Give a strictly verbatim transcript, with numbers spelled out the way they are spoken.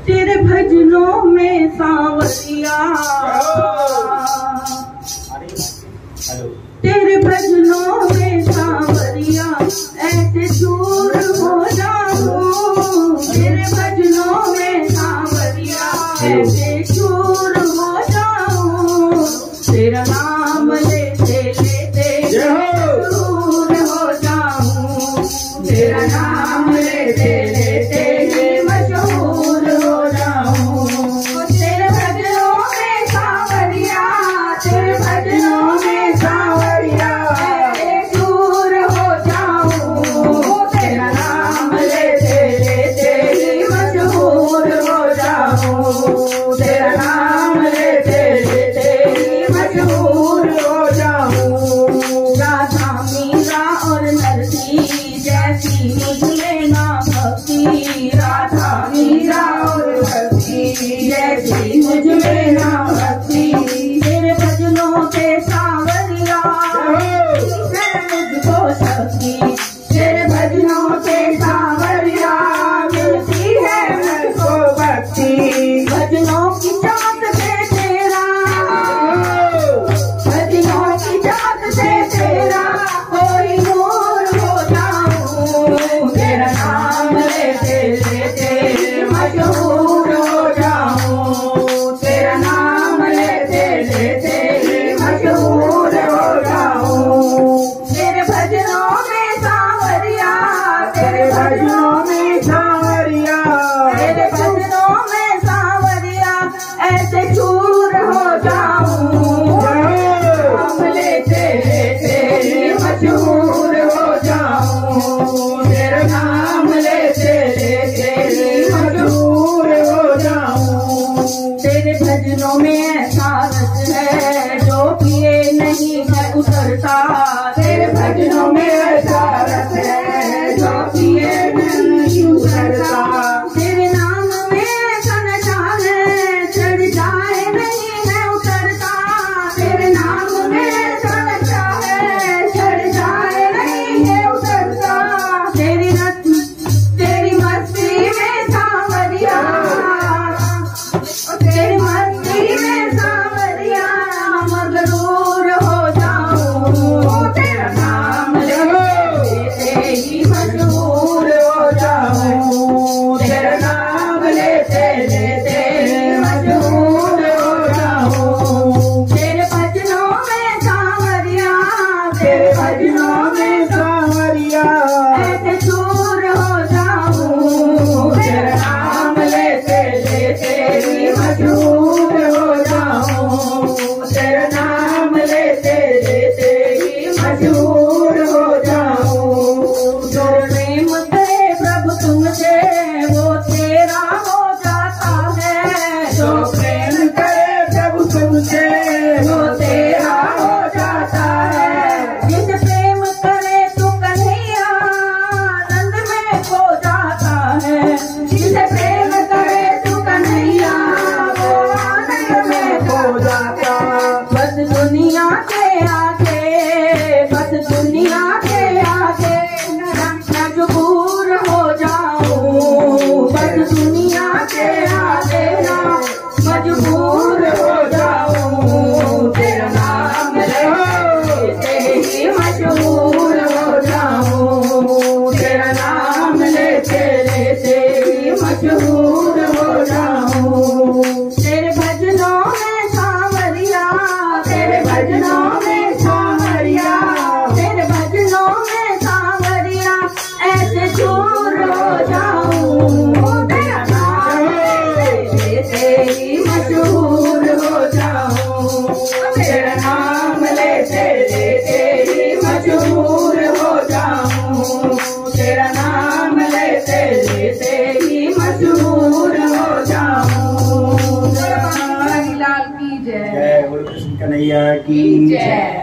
तेरे भजनों में सांवरिया, तेरे भजनों में सांवरिया, ऐसे दूर हो जाऊं। तेरे भजनों में सांवरिया, ऐसे दूर हो जाऊं। तेरा नाम लेते लेते दूर हो जाऊं। तेरा नाम लेते लेते मशहूर हो जाऊं। तेरे भजनों में सांवरिया, तेरे भजनों में सांवरिया, दूर हो जाऊं। तेरा नाम लेते लेते मशहूर हो जाऊं। तेरा नाम लेते लेते मशहूर हो जाऊं। राधा मीरा और नरसी जैसी मुझमें ना भक्ति, राधा मीरा और नरसी जैसी मुझमें ना भक्ति। तेरे भजनों के सांवरिया है मुझको शक्ति। तेरे भजनों के सांवरिया मिलती है मुझको भक्ति। भजनों की चाहत से तेरा, भजनों की चाहत से तेरा कोई नूर हो जाऊं। तेरा नाम लेते लेते मशहूर हो जाऊं। तेरा नाम लेते लेते मशहूर हो जाऊं। तेरे भजनों में सांवरिया, तेरे भजनों में सांवरिया, तेरे भजनों में सांवरिया, ऐसे चूर हो जाऊं। नाम लेते लेते मशहूर हो जाऊं। तेरा नाम लेते लेते मशहूर हो जाऊं। तेरे भजनों में ऐसा रस है जो पिए नहीं है उतरता। तेरे भजनों में ऐसा रस है जो पिए नहीं उतरता। तेरे नाम में ऐसा नशा है चढ़ जाए नहीं है उतरता। तेरे नाम में ऐसा नशा है चढ़ जाए नहीं है उतरता। तेरी रत तेरी मस्ती में सांवरिया, तेरी मस्ती में सांवरिया मगरूर हो जाऊं। तेरा नाम लेते ही मशहूर हो जाऊं। तेरा नाम लेते लेते मशहूर हो जाऊं। तेरे भजनों में सांवरिया, तेरे भजनों में सांवरिया, ऐसे दूर हो जाऊं। तेरा नाम लेते लेते मशहूर हो जाऊं। तेरा नाम लेते लेते ही मशहूर हो जाऊं। जो प्रेम करे प्रभु तुमसे वो तेरा हो जाता है। जो प्रेम करे प्रभु तुमसे वो तेरा हो जाता है। जिस प्रेम करे तू कन्हैया आनंद में खो जाता है। जिसे प्रेम करे तू कन्हैया वो आनंद में खो जाता। बस दुनिया के आगे, बस दुनिया के आगे मजबूर हो जाऊं। बस दुनिया के आगे मजबूर हो जाऊं। तेरा नाम लेते ही मशहूर हो जाऊं। तेरा नाम लेते लेते ही मशहूर हो जाऊं। तेरे भजनों में सांवरिया, तेरे भजनों में सांवरिया, तेरे भजनों में सांवरिया, ऐसे दूर हो जाऊं। तेरा नाम लेते ही मशहूर हो जाऊं। तेरा नाम लेते लेते ही मशहूर हो जाऊं। तेरा नाम लेते लेते ही मशहूर हो जाऊं। लाल की जय, जय बोलो कृष्ण कन्हैया की जय।